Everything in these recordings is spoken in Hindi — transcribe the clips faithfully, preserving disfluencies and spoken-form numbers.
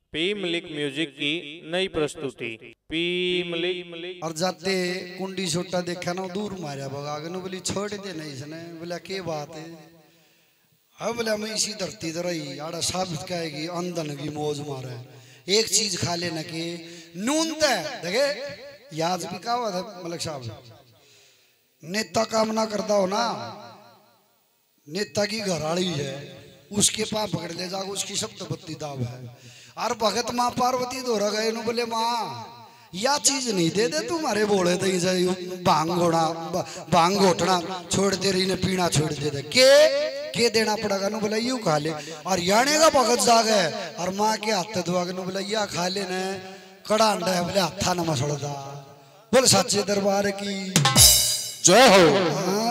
पी मलिक म्यूजिक की नई प्रस्तुति पी मलिक। और जाते कुंडी छोटा देखा ना दूर मारा भगाग नु बोली छोड़ दे नहीं इसने बोला के बात है। अब बोला मैं इसी धरती पर रही आड़ा साबित कहेगी अंधन की मौज मारे एक चीज खा लेना के नून ते देखे याद भी का हुआ था मलिक साहब नेता काम ना करता हो ना नेता की घराड़ी है उसके पास पकड़ ले जाओ उसकी शब्द बत्ती दाव है और भगत माँ पार्वती दोहरा गए नु बोले माँ या चीज नहीं दे दे तुम्हारे बोले तो भांग घोड़ा भांग घोटना छोड़ दे रही ने पीना छोड़ दे दे के के देना पड़ेगा नु बोला यूं खा ले और याने का भगत जाग है और माँ के हाथ दुआ नु बोला या खा ले ने कड़ा अंडा है बोले हाथा न मसड़दा बोल सच्चे दरबार की जय हो।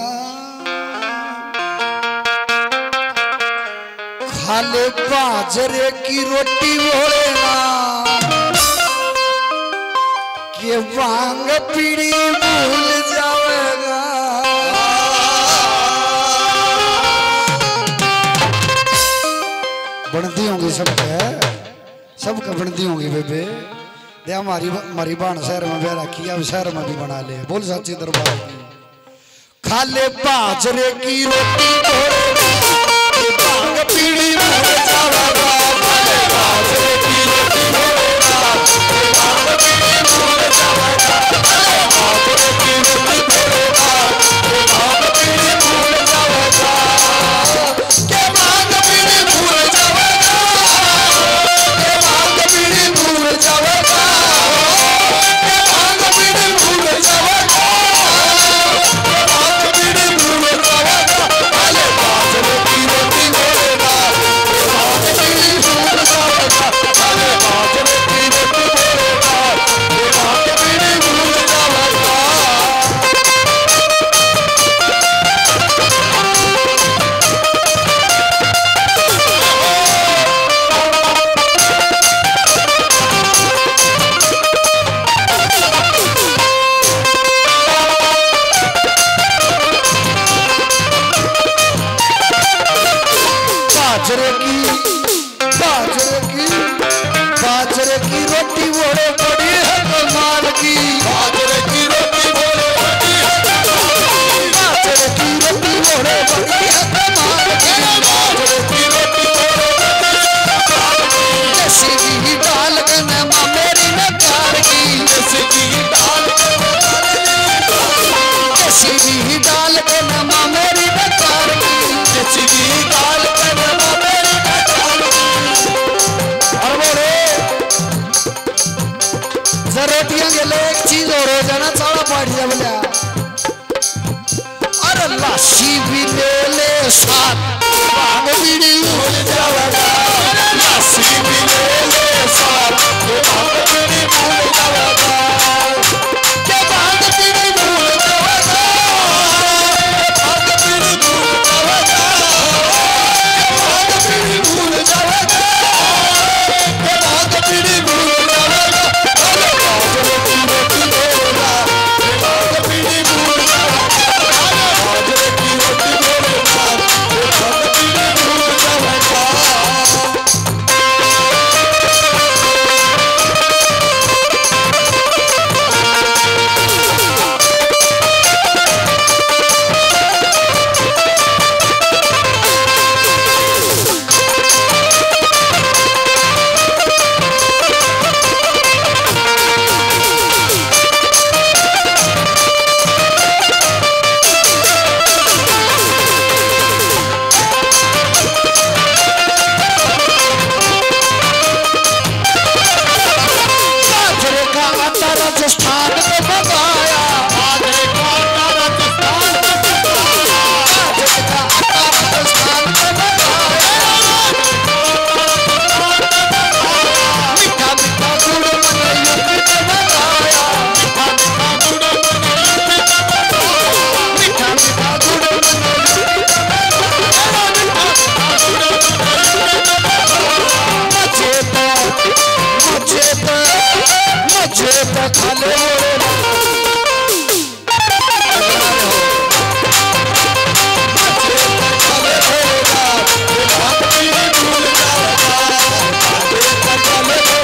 खाले बाजरे की रोटी बोले ना के वांग पीड़ी भूल जाएगा बनती होंगी सबके सबका बनती होंगी बेबे दे हमारी हमारी बाण शहर में बह रखी अब शहर में भी बना ले बोल सच्ची दरबार की। खाले बाजरे की रोटी वांग पीड़ी भूल जाएगा खाले बाजरे की रोटी वांग पीड़ी भूल जाएगा खाले बाजरे की रोटी वांग पीड़ी भूल जाएगा के वांग पीड़ी भूल जाएगा के वांग पीड़ी भूल जाएगा के वांग पीड़ी भूल जाएगा के वांग पीड़ी भूल जाएगा खाले बाजरे की रोटी बोलेगा के वांग पीड़ी भूल जाएगा खाले बाजरे की रोटी बोलेगा के वांग पीड़ी भूल जाएगा। बाजरे की बाजरे की बाजरे की रोटी बोले बड़ी है कमाल की बाजरे की रोटी बोले बड़ी है बाजरे की रोटी बोले बड़ी है कमाल की बाजरे की रोटी बोले देसी घी डाल के मां मेरी ने प्यार की देसी घी डाल के देसी घी डाल के मां मेरी ने प्यार की देसी घी डाल के रोटियां के लिए एक चीज और हो जाना चाड़ा पाट जा बोला अरे लाशी भी ले ले साथ भांग बीड़ी भूल जाएगा लाशी भी ले ले साथ भांग बीड़ी भूल जाएगा के भांग बीड़ी भूल जाएगा भांग बीड़ी भूल जाएगा भांग बीड़ी भूल जाएगा के भांग बीड़ी भूल जाएगा Come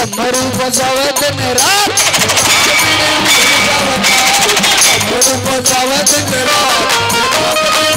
डमरू बजावे दिन रात डमरू बजावे दिन रात